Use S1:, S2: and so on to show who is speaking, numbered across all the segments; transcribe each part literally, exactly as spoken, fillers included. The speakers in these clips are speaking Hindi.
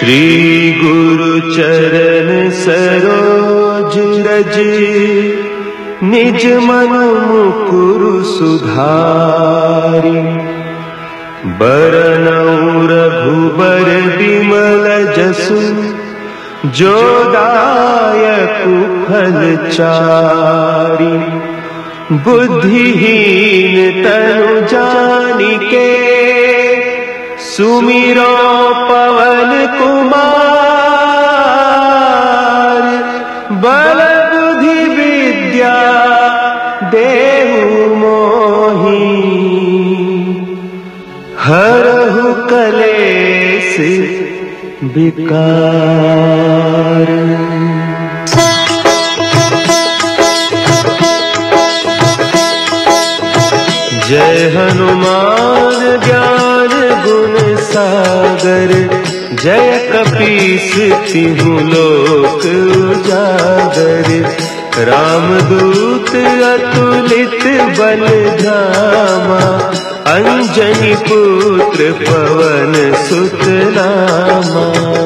S1: श्री गुरु चरण सरोज रज, निज मन मुकुरु सुधारि। बरनउँ रघुबर बिमल जसु, जो दायकु फल चारि। बुद्धिहीन तनु जानिके, सुमिरो पवन कुमार। बल बुद्धि विद्या देहु मोहि, हरहु कलेस विकार। जय हनुमान ज्ञान गुण सागर, जय कपीस तिहु लोक उजागर। रामदूत अतुलित बल धामा, अंजनी पुत्र पवन सुत नामा।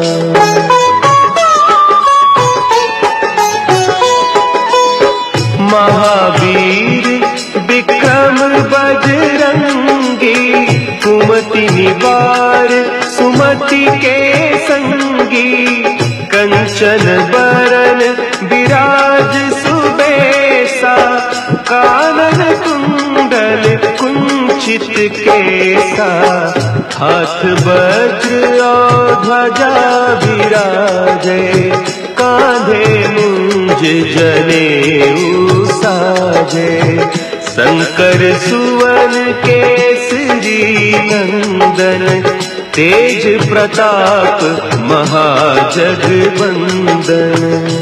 S1: महावीर विक्रम बजरंगी, कुमति निवार सुमति के संगी। कंचन बरन विराज सुबेसा, कानन कुंडल कुंचित केसा। हाथ वज्र और ध्वजा विराजे, कांधे मुंज जनेऊ साजे। शंकर सुवन केसरी नंदन, तेज प्रताप महाजगवंदन।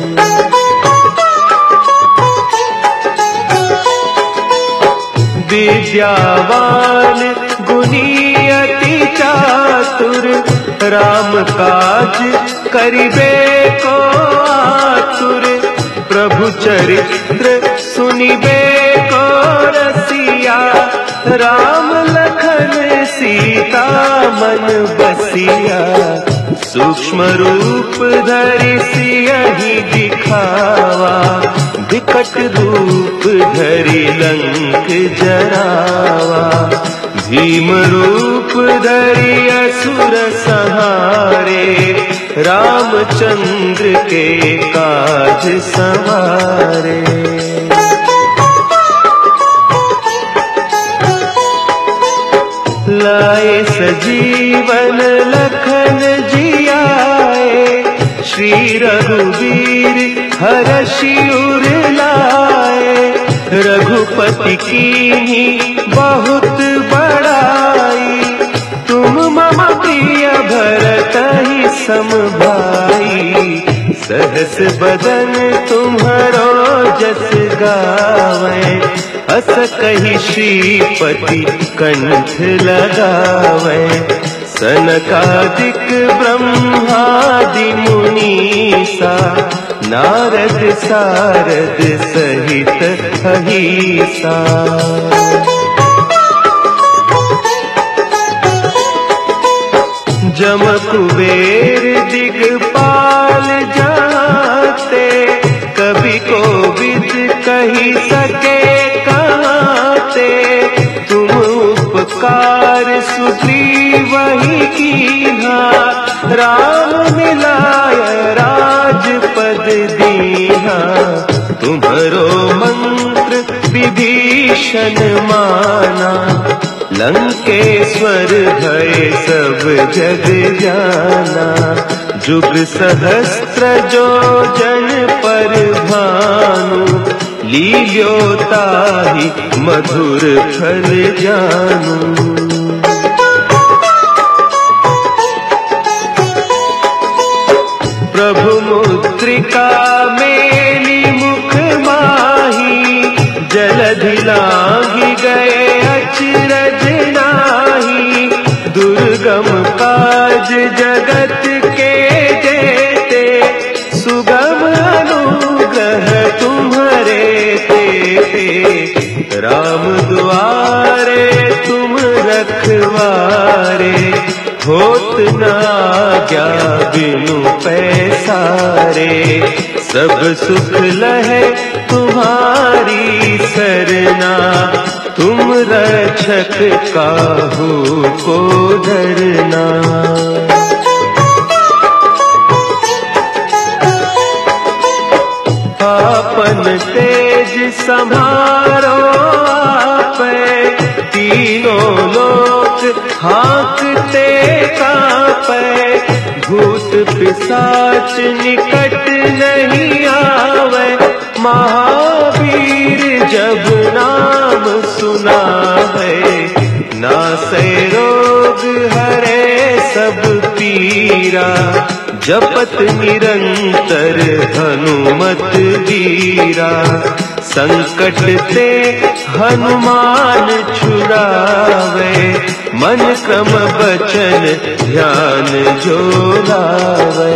S1: विद्यावान गुणी अति चातुर, राम काज करिबे को आतुर। प्रभु चरित्र सुनिबे को रसिया, राम लखन सीता मन बसिया। सूक्ष्म रूप धरि सियहि दिखावा, विकट रूप धरि लंक जरावा। भीम रूप धरि असुर संहारे, रामचंद्र के काज सवारे। लाए सजीवन लखन जियाए, श्री रघुवीर हरषि उर लाए। रघुपति कीन्ही बहुत बड़ाई, तुम मम प्रिय भरतहि सम भाई। सहस बदन तुम्हरो जस गावै, अस कहि श्रीपति कंठ लगावै। सनकादिक ब्रह्मादि मुनीसा, नारद सारद सहित अहीसा। जम कुबेर दिगपाल जाते, कवि कोविद कहि सके कहते। तुम उपकार सुग्रीवहि कीन्हा, राम मिलाय राजपद दीन्हा। तुम्हरो मंत्र विभीषण माना, लंकेश्वर भय सब जग जाना। जुग सहस्त्र जो जन पर भानु, लील्यो ताहि मधुर फल जानू। प्रभु मुद्रिका मेली मुख माही, जलधि लांघि गए अचरज नाही। दुर्गम काज जगत के जेते, सुगम अनुग्रह तुम्हरे तेते। राम दुआरे तुम रखवारे, होत न आज्ञा बिनु पैसारे। सब सुख लहे तुम्हारी सरना, तुम रक्षक काहू को डरना। आपन तेज संभारो आपे, तीनों लोक हाँकते कापे। भूत पिशाच निकट नहीं आवे, महावीर जब नाम सुना है। नासै रोग हरे सब पीरा, जपत निरंतर हनुमत वीरा। संकट ते हनुमान छुड़ावे, मन क्रम बचन ध्यान जो लावे।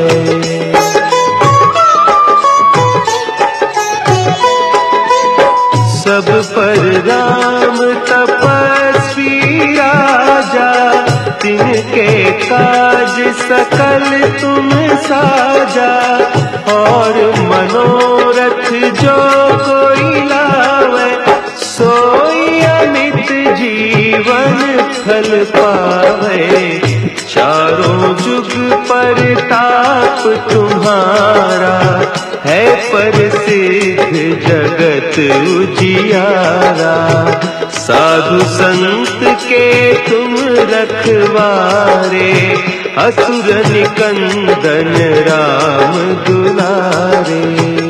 S1: सब पर राम तपस्वी राजा, तिनके काज सकल तुम साजा। और मनोरथ जो कोई लावे, सोई अमित जीवन फल पावे। चारों जुग परताप तुम्हारा, है प्रसिद्ध जगत उजियारा। साधु संत के तुम रखवारे, असुर निकंदन राम दुलारे।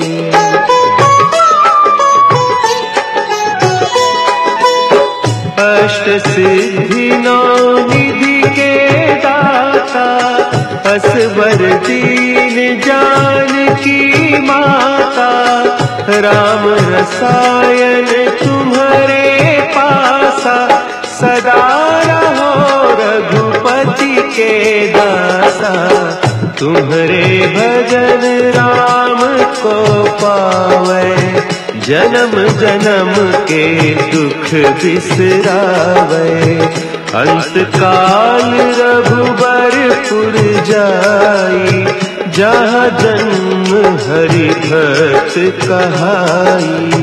S1: अष्ट सिद्धि नौ निधि के दाता, असवर दीन जानकी माता। राम रसायन तुम्हारे पासा, सदा रहो रघुपति के दासा। तुम्हारे भजन राम को पावे, जन्म जन्म के दुख बिसरावे। अंत काल रघुबरपुर जाई, जहाँ जन्म हरि भक्त कहाई।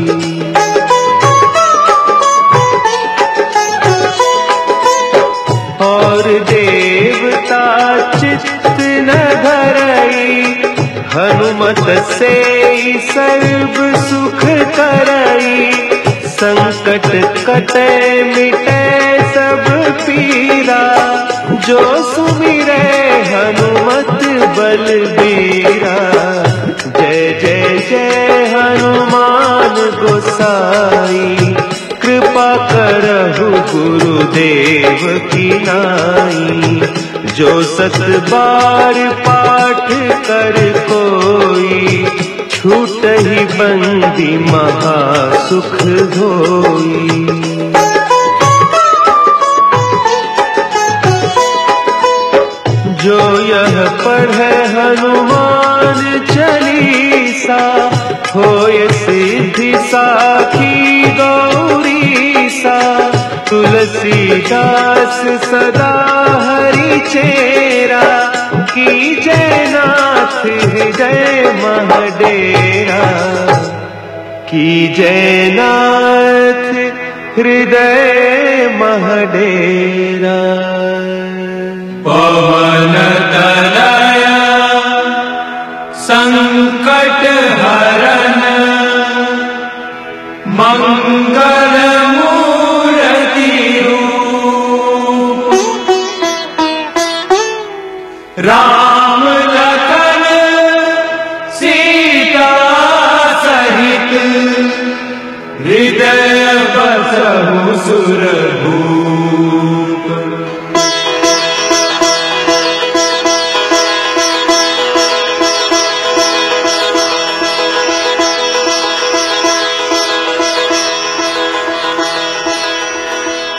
S1: और देवता चित्त न धरई, हनुमत से सर्व सुख करई। संकट कटे मिटे सब पीरा, जो सुमिरे हनुमत बलबीरा। जय जय जय हनुमान गोसाई, कृपा करहु गुरुदेव की नाई। जो सत बार पाठ कर कोई, छूट ही बंदी महासुख होई। जो यह पढ़े हनुमान चालीसा, होय सिद्धि साखी गौरीसा। तुलसीदास सदा हरि चेरा, की जय नाथ हृदय महडेरा। की जय नाथ हृदय महडेरा।
S2: पवन तनय संकट हरन, मंगल मूर्ति रूप। राम लखन सीता सहित, हृदय बसहु सुरभूप।